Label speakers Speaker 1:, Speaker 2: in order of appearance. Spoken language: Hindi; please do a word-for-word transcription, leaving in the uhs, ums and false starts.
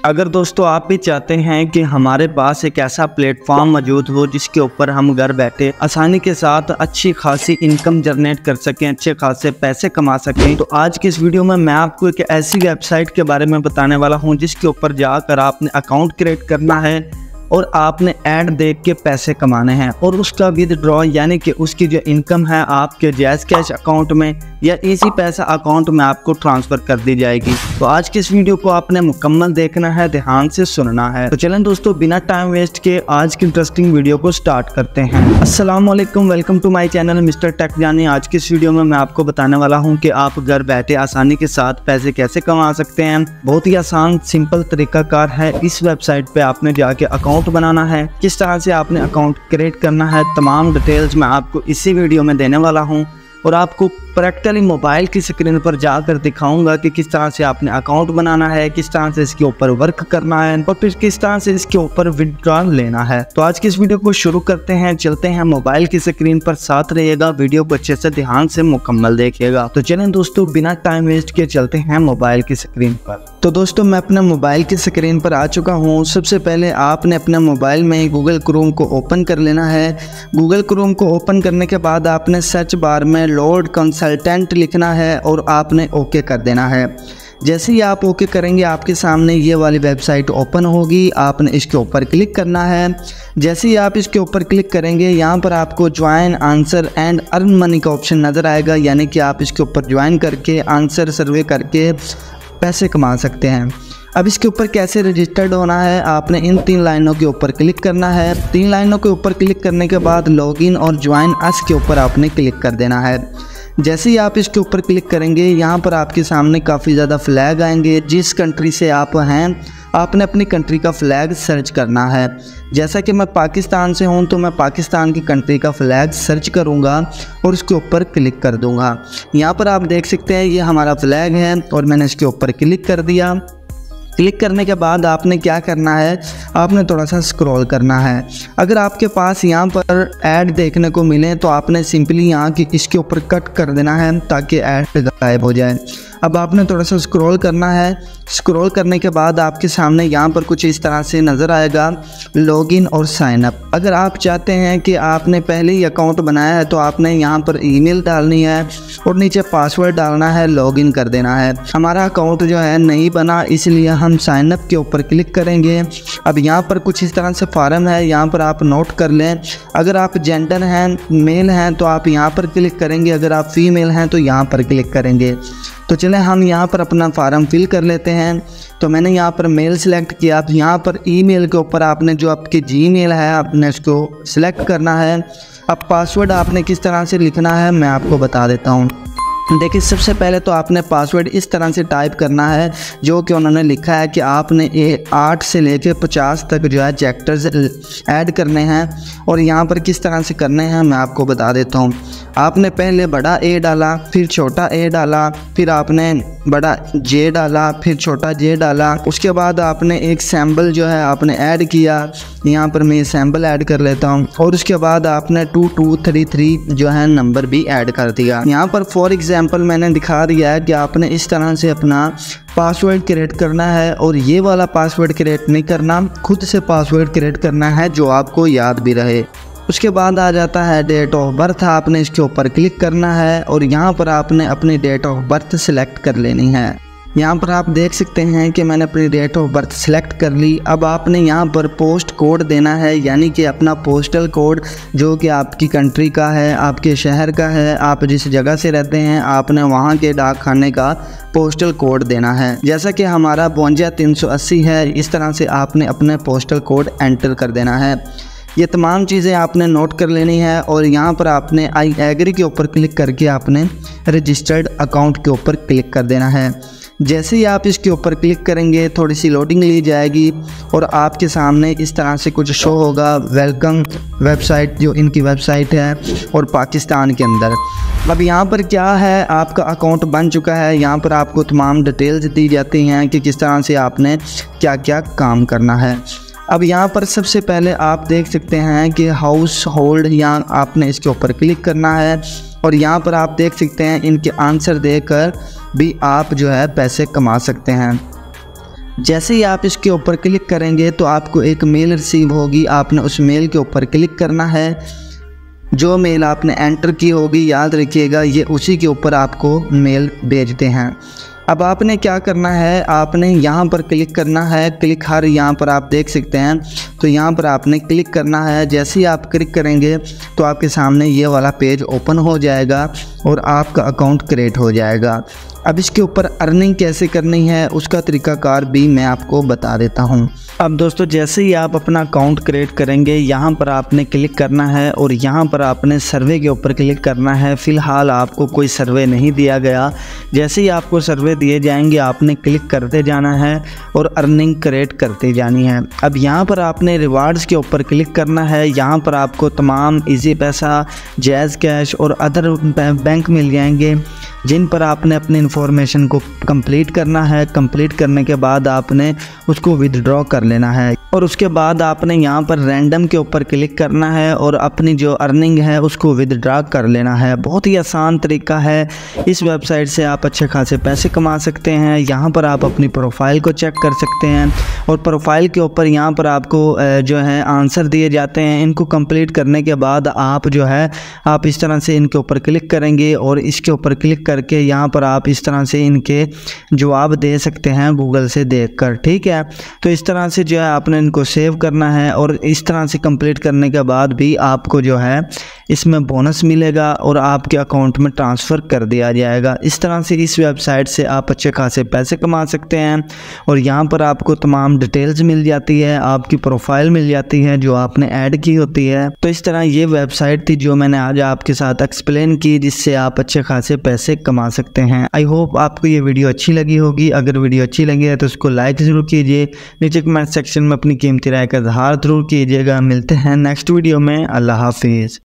Speaker 1: अगर दोस्तों आप भी चाहते हैं कि हमारे पास एक ऐसा प्लेटफॉर्म मौजूद हो जिसके ऊपर हम घर बैठे आसानी के साथ अच्छी खासी इनकम जनरेट कर सकें, अच्छे खासे पैसे कमा सकें, तो आज की इस वीडियो में मैं आपको एक ऐसी वेबसाइट के बारे में बताने वाला हूं जिसके ऊपर जाकर आपने अकाउंट क्रिएट करना है और आपने ऐड देख के पैसे कमाने हैं और उसका विदड्रॉ यानी कि उसकी जो इनकम है आपके जैज़ कैश अकाउंट में या इसी पैसा अकाउंट में आपको ट्रांसफ़र कर दी जाएगी। तो आज की इस वीडियो को आपने मुकम्मल देखना है, ध्यान से सुनना है। तो चलें दोस्तों, बिना टाइम वेस्ट के आज की इंटरेस्टिंग वीडियो को स्टार्ट करते हैं। अस्सलाम वालेकुम, welcome to my channel mister tech Jani. आज की इस वीडियो में मैं आपको बताने वाला हूँ कि आप घर बैठे आसानी के साथ पैसे कैसे कमा सकते हैं। बहुत ही आसान सिंपल तरीकाकार है। इस वेबसाइट पे आपने जाके अकाउंट बनाना है, किस तरह से आपने अकाउंट क्रिएट करना है, तमाम डिटेल्स मैं आपको इसी वीडियो में देने वाला हूं और आपको प्रैक्टिकली मोबाइल की स्क्रीन पर जाकर दिखाऊंगा कि किस तरह से आपने अकाउंट बनाना है, किस तरह से इसके ऊपर वर्क करना है और फिर किस तरह से इसके ऊपर विड्रॉल लेना है। तो आज की इस वीडियो को शुरू करते हैं, चलते हैं मोबाइल की स्क्रीन पर, साथ रहिएगा, वीडियो को अच्छे से ध्यान से मुकम्मल देखिएगा। तो चलें दोस्तों, बिना टाइम वेस्ट किए चलते हैं मोबाइल की स्क्रीन पर। तो दोस्तों मैं अपने मोबाइल की स्क्रीन पर आ चुका हूँ। सबसे पहले आपने अपने मोबाइल में गूगल क्रोम को ओपन कर लेना है। गूगल क्रोम को ओपन करने के बाद आपने सर्च बार में लॉर्ड कंसल्टेंट लिखना है और आपने ओके कर देना है। जैसे ही आप ओके करेंगे आपके सामने ये वाली वेबसाइट ओपन होगी, आपने इसके ऊपर क्लिक करना है। जैसे ही आप इसके ऊपर क्लिक करेंगे यहाँ पर आपको join answer and earn money का ऑप्शन नज़र आएगा, यानी कि आप इसके ऊपर ज्वाइन करके आंसर सर्वे करके पैसे कमा सकते हैं। अब इसके ऊपर कैसे रजिस्टर्ड होना है, आपने इन तीन लाइनों के ऊपर क्लिक करना है। तीन लाइनों के ऊपर क्लिक करने के बाद लॉगिन और ज्वाइन अस के ऊपर आपने क्लिक कर देना है। जैसे ही आप इसके ऊपर क्लिक करेंगे यहाँ पर आपके सामने काफ़ी ज़्यादा फ्लैग आएंगे। जिस कंट्री से आप हैं आपने अपनी कंट्री का फ्लैग सर्च करना है। जैसा कि मैं पाकिस्तान से हूँ तो मैं पाकिस्तान की कंट्री का फ्लैग सर्च करूँगा और उसके ऊपर क्लिक कर दूँगा। यहाँ पर आप देख सकते हैं ये हमारा फ्लैग है और मैंने इसके ऊपर क्लिक कर दिया। क्लिक करने के बाद आपने क्या करना है, आपने थोड़ा सा स्क्रॉल करना है। अगर आपके पास यहाँ पर ऐड देखने को मिले तो आपने सिंपली यहाँ की इसके ऊपर कट कर देना है ताकि ऐड गायब हो जाए। अब आपने थोड़ा सा स्क्रॉल करना है। स्क्रॉल करने के बाद आपके सामने यहाँ पर कुछ इस तरह से नज़र आएगा लॉगिन और साइन अप। अगर आप चाहते हैं कि आपने पहले ही अकाउंट बनाया है तो आपने यहाँ पर ईमेल डालनी है और नीचे पासवर्ड डालना है, लॉगिन कर देना है। हमारा अकाउंट जो है नहीं बना इसलिए हम साइन अप के ऊपर क्लिक करेंगे। अब यहाँ पर कुछ इस तरह से फॉर्म है, यहाँ पर आप नोट कर लें। अगर आप जेंडर हैं, मेल हैं तो आप यहाँ पर क्लिक करेंगे, अगर आप फीमेल हैं तो यहाँ पर क्लिक करेंगे। तो चलें हम यहाँ पर अपना फार्म फिल कर लेते हैं। तो मैंने यहाँ पर मेल सेलेक्ट किया। आप यहाँ पर ईमेल के ऊपर आपने जो आपकी जीमेल है आपने इसको सिलेक्ट करना है। अब पासवर्ड आपने किस तरह से लिखना है मैं आपको बता देता हूँ। देखिए सबसे पहले तो आपने पासवर्ड इस तरह से टाइप करना है जो कि उन्होंने लिखा है कि आपने ए आठ से लेकर पचास तक जो है चैप्टर्स ऐड करने हैं और यहाँ पर किस तरह से करने हैं मैं आपको बता देता हूँ। आपने पहले बड़ा ए डाला, फिर छोटा ए डाला, फिर आपने बड़ा जे डाला, फिर छोटा जे डाला। उसके बाद आपने एक सैम्बल जो है आपने ऐड किया। यहाँ पर मैं सैम्बल ऐड कर लेता हूँ और उसके बाद आपने टू टू थ्री थ्री जो है नंबर भी ऐड कर दिया। यहाँ पर फॉर एग्जाम्पल मैंने दिखा दिया है कि आपने इस तरह से अपना पासवर्ड क्रिएट करना है और ये वाला पासवर्ड क्रिएट नहीं करना, खुद से पासवर्ड क्रिएट करना है जो आपको याद भी रहे। उसके बाद आ जाता है डेट ऑफ बर्थ, आपने इसके ऊपर क्लिक करना है और यहाँ पर आपने अपनी डेट ऑफ बर्थ सिलेक्ट कर लेनी है। यहाँ पर आप देख सकते हैं कि मैंने अपनी डेट ऑफ बर्थ सिलेक्ट कर ली। अब आपने यहाँ पर पोस्ट कोड देना है, यानी कि अपना पोस्टल कोड जो कि आपकी कंट्री का है, आपके शहर का है, आप जिस जगह से रहते हैं आपने वहाँ के डाक खाने का पोस्टल कोड देना है। जैसा कि हमारा बवंजा तीन सौ अस्सी है, इस तरह से आपने अपने पोस्टल कोड एंटर कर देना है। ये तमाम चीज़ें आपने नोट कर लेनी है और यहाँ पर आपने आई एग्री के ऊपर क्लिक करके आपने रजिस्टर्ड अकाउंट के ऊपर क्लिक कर देना है। जैसे ही आप इसके ऊपर क्लिक करेंगे थोड़ी सी लोडिंग ली जाएगी और आपके सामने इस तरह से कुछ शो होगा, वेलकम वेबसाइट जो इनकी वेबसाइट है और पाकिस्तान के अंदर। अब यहाँ पर क्या है, आपका अकाउंट बन चुका है। यहाँ पर आपको तमाम डिटेल्स दी जाती हैं कि किस तरह से आपने क्या क्या काम करना है। अब यहाँ पर सबसे पहले आप देख सकते हैं कि हाउस होल्ड, यहाँ आपने इसके ऊपर क्लिक करना है और यहाँ पर आप देख सकते हैं इनके आंसर देकर भी आप जो है पैसे कमा सकते हैं। जैसे ही आप इसके ऊपर क्लिक करेंगे तो आपको एक मेल रिसीव होगी। आपने उस मेल के ऊपर क्लिक करना है। जो मेल आपने एंटर की होगी, याद रखिएगा ये उसी के ऊपर आपको मेल भेजते हैं। अब आपने क्या करना है, आपने यहाँ पर क्लिक करना है। क्लिक हर यहाँ पर आप देख सकते हैं, तो यहाँ पर आपने क्लिक करना है। जैसे ही आप क्लिक करेंगे तो आपके सामने ये वाला पेज ओपन हो जाएगा और आपका अकाउंट क्रिएट हो जाएगा। अब इसके ऊपर अर्निंग कैसे करनी है उसका तरीकाकार भी मैं आपको बता देता हूँ। अब दोस्तों जैसे ही आप अपना अकाउंट क्रिएट करेंगे, यहाँ पर आपने क्लिक करना है और यहाँ पर आपने सर्वे के ऊपर क्लिक करना है। फ़िलहाल आपको कोई सर्वे नहीं दिया गया। जैसे ही आपको सर्वे दिए जाएंगे आपने क्लिक करते जाना है और अर्निंग क्रिएट करते जानी है। अब यहाँ पर आपने रिवार्ड्स के ऊपर क्लिक करना है। यहाँ पर आपको तमाम इजी पैसा, जैज़ कैश और अदर बैंक मिल जाएंगे, जिन पर आपने अपनी इन्फॉर्मेशन को कंप्लीट करना है। कंप्लीट करने के बाद आपने उसको विदड्रॉ कर लेना है और उसके बाद आपने यहाँ पर रैंडम के ऊपर क्लिक करना है और अपनी जो अर्निंग है उसको विदड्रॉ कर लेना है। बहुत ही आसान तरीका है। इस वेबसाइट से आप अच्छे खासे पैसे कमा सकते हैं। यहाँ पर आप अपनी प्रोफाइल को चेक कर सकते हैं और प्रोफाइल के ऊपर यहाँ पर आपको जो है आंसर दिए जाते हैं। इनको कंप्लीट करने के बाद आप जो है आप इस तरह से इनके ऊपर क्लिक करेंगे और इसके ऊपर क्लिक करके यहाँ पर आप इस तरह से इनके जवाब दे सकते हैं गूगल से देखकर। ठीक है, तो इस तरह से जो है आपने इनको सेव करना है और इस तरह से कंप्लीट करने के बाद भी आपको जो है इसमें बोनस मिलेगा और आपके अकाउंट में ट्रांसफ़र कर दिया जाएगा। इस तरह से इस वेबसाइट से आप अच्छे खासे पैसे कमा सकते हैं और यहाँ पर आपको तमाम डिटेल्स मिल जाती है, आपकी प्रोफाइल मिल जाती है जो आपने ऐड की होती है। तो इस तरह ये वेबसाइट थी जो मैंने आज आपके साथ एक्सप्लेन की, जिससे आप अच्छे खासे पैसे कमा सकते हैं। आई होप आपको ये वीडियो अच्छी लगी होगी। अगर वीडियो अच्छी लगी है तो उसको लाइक ज़रूर कीजिए। नीचे कमेंट सेक्शन में अपनी कीमती राय का इजहार ज़रूर कीजिएगा। मिलते हैं नेक्स्ट वीडियो में। अल्लाह हाफिज़।